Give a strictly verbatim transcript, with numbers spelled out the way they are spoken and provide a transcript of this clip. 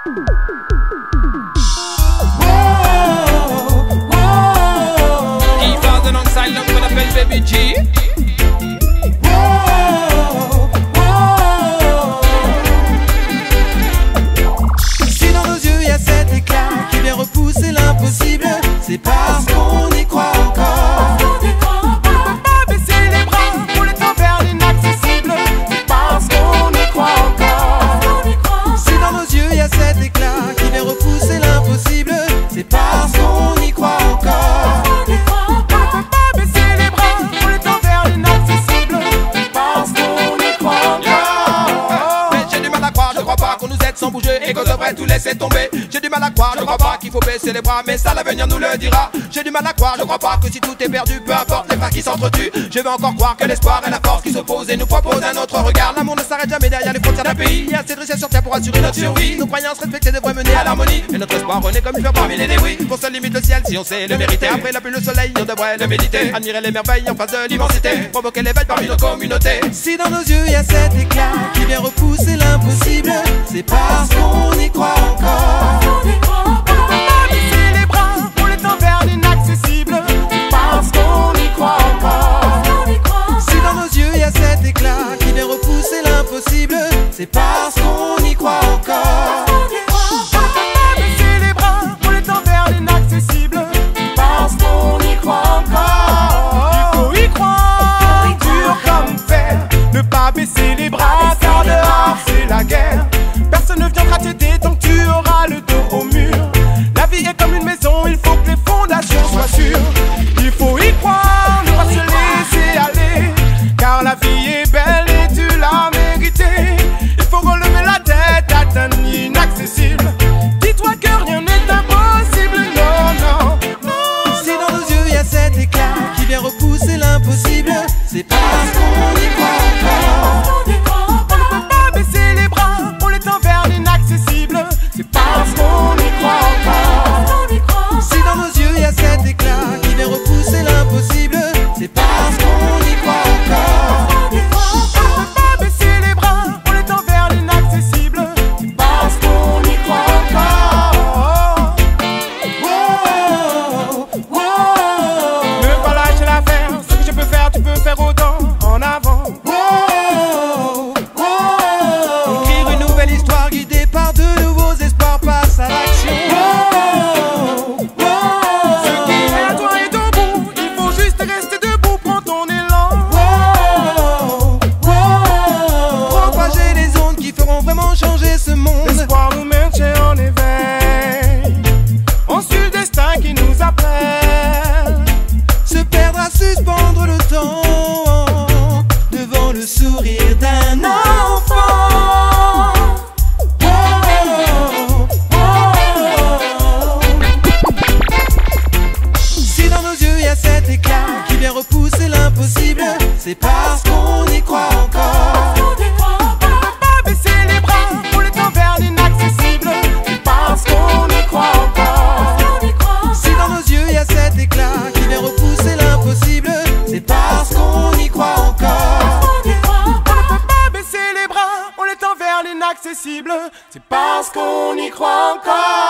Baby G. Si dans nos yeux y a cet éclat qui vient repousser l'impossible, c'est parce qu'on y croit encore. On ne peut pas baisser les bras pour les temps vers l'inaccessible, c'est parce qu'on y croit encore. Si dans nos yeux y a cet éclat qui vient repousser l'impossible, c'est parce qu'on y croit encore. Sans bouger et qu'on devrait tout laisser tomber. J'ai du mal à croire, je crois pas qu'il faut baisser les bras, mais ça l'avenir nous le dira. J'ai du mal à croire, je crois pas que si tout est perdu, peu importe les frères qui s'entretuent, je veux encore croire que l'espoir est la force qui s'oppose et nous propose un autre regard. L'amour ne s'arrête jamais derrière les frontières d'un pays. Il y a assez de richesses sur terre pour assurer notre survie. Nos croyances respectées devraient mener à l'harmonie, et notre espoir renaît comme une fleur parmi les débris. Pour seul limite le ciel si on sait le mériter. Après la pluie le soleil, on devrait le méditer. Admirer les merveilles en face de l'immensité, provoquer l'éveil parmi nos communautés. Si dans nos yeux y a cet éclat qui vient repousser l'impossible, c'est parce qu'on y croit encore. On ne peut pas baisser les bras pour les temps vers l'inaccessible, c'est parce qu'on y croit encore. Si dans nos yeux y a cet éclat qui vient repousser l'impossible, c'est parce qu'on y croit encore. On ne peut pas baisser les bras pour les temps vers l'inaccessible, c'est parce qu'on y croit encore. Il faut y croire, dur comme fer, ne pas baisser les bras car dehors c'est la guerre. Personne ne viendra t'aider tant que tu auras le dos au mur. La vie est comme une maison, il faut que les fondations soient sûres. Il faut y croire, ne pas se laisser aller, car la vie est belle et tu l'as méritée. Il faut relever la tête, atteindre l'inaccessible. Dis-toi que rien n'est impossible, non, non, non. Si dans nos yeux y a cet éclat qui vient repousser l'impossible, c'est parce qu'on y croit encore. C'est parce qu'on y croit encore. Si dans nos yeux y a cet éclat qui vient repousser l'impossible, c'est parce qu'on y croit encore. On ne peut pas baisser les bras pour les temps vers l'inaccessible, c'est parce qu'on y croit encore. Wow, wow. Ne pas lâcher l'affaire, ce que je peux faire, tu peux faire autant. En avant. Wow, wow. Écrire une nouvelle histoire guidée par de nouveaux espoirs, passe à l'action. Wow, wow. Ce qui est à toi est au bout, il faut juste rester debout, prends ton élan. Wow, wow. Propager les ondes qui feront vraiment changer ce monde. L'espoir nous maintient en éveil, on suit le destin qui nous appelle. Se perdre à suspendre le temps devant le sourire d'un enfant. Oh, oh, oh. Si dans nos yeux y a cet éclat qui vient repousser l'impossible, c'est parce qu'on y croit encore. On ne peut pas baisser les bras pour les temps vers l'inaccessible, c'est parce qu'on y croit encore. Si dans nos yeux y a cet éclat qui vient repousser l'impossible, c'est parce qu'on y croit encore. On ne peut pas baisser les bras pour les temps vers l'inaccessible, c'est parce qu'on y croit encore.